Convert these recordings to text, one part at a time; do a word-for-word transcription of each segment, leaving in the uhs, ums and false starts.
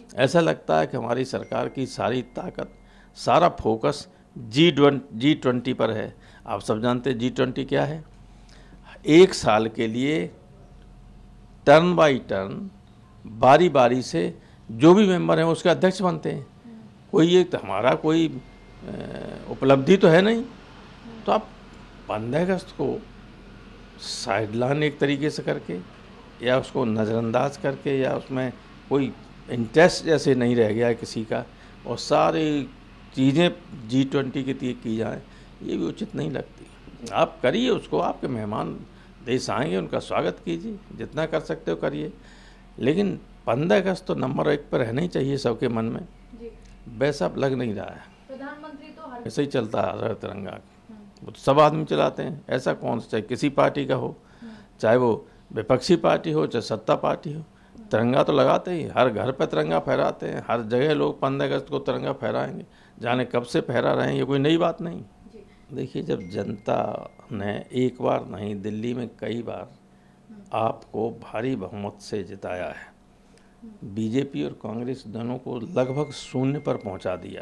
ऐसा लगता है कि हमारी सरकार की सारी ताकत, सारा फोकस जी जी ट्वेंटी पर है। आप सब जानते हैं जी ट्वेंटी क्या है। एक साल के लिए टर्न बाई टर्न, बारी बारी से जो भी मेंबर हैं उसके अध्यक्ष बनते हैं। कोई एक तो हमारा कोई उपलब्धि तो है नहीं, तो आप पंद्रह अगस्त को साइडलाइन एक तरीके से करके या उसको नज़रअंदाज करके या उसमें कोई इंटरेस्ट जैसे नहीं रह गया है किसी का, और सारी चीज़ें जी ट्वेंटी के लिए की जाएँ, ये भी उचित नहीं लगती। आप करिए उसको, आपके मेहमान देश आएंगे, उनका स्वागत कीजिए, जितना कर सकते हो करिए, लेकिन पंद्रह अगस्त तो नंबर एक पर रहना ही चाहिए सबके मन में। वैसा अब लग नहीं रहा है। प्रधानमंत्री तो हर ऐसे ही चलता आ रहा है तिरंगा, वो तो सब आदमी चलाते हैं। ऐसा कौन सा, चाहे किसी पार्टी का हो, चाहे वो विपक्षी पार्टी हो, चाहे सत्ता पार्टी हो, तिरंगा तो लगाते ही। हर घर पर तिरंगा फहराते हैं, हर जगह लोग पंद्रह अगस्त को तिरंगा फहराएंगे। जाने कब से फहरा रहे हैं, ये कोई नई बात नहीं। देखिए, जब जनता ने एक बार नहीं, दिल्ली में कई बार आपको भारी बहुमत से जिताया है, बीजेपी और कांग्रेस दोनों को लगभग शून्य पर पहुंचा दिया,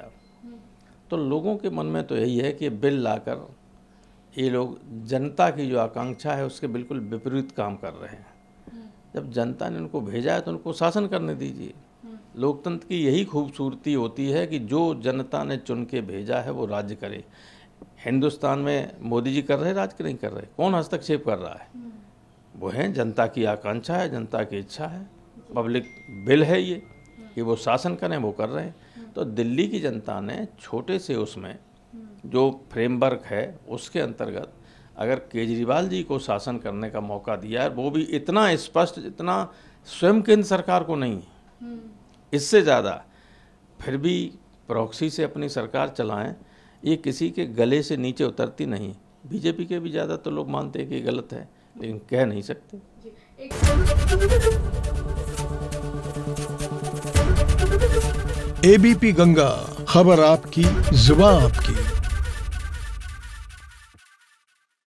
तो लोगों के मन में तो यही है कि बिल लाकर ये लोग जनता की जो आकांक्षा है उसके बिल्कुल विपरीत काम कर रहे हैं। जब जनता ने उनको भेजा है तो उनको शासन करने दीजिए। लोकतंत्र की यही खूबसूरती होती है कि जो जनता ने चुन के भेजा है वो राज्य करे। हिंदुस्तान में मोदी जी कर रहे, राज के नहीं कर रहे, कौन हस्तक्षेप कर रहा है? वो है जनता की आकांक्षा है, जनता की इच्छा है, पब्लिक बिल है ये कि वो शासन करें, वो कर रहे हैं। तो दिल्ली की जनता ने छोटे से उसमें जो फ्रेमवर्क है उसके अंतर्गत अगर केजरीवाल जी को शासन करने का मौका दिया है, वो भी इतना स्पष्ट, इतना स्वयं केंद्र सरकार को नहीं, इससे ज़्यादा, फिर भी प्रॉक्सी से अपनी सरकार चलाएं, ये किसी के गले से नीचे उतरती नहीं। बीजेपी के भी ज़्यादा तो लोग मानते हैं कि गलत है, लेकिन कह नहीं सकते। एबीपी गंगा, खबर आपकी, जुबान आपकी।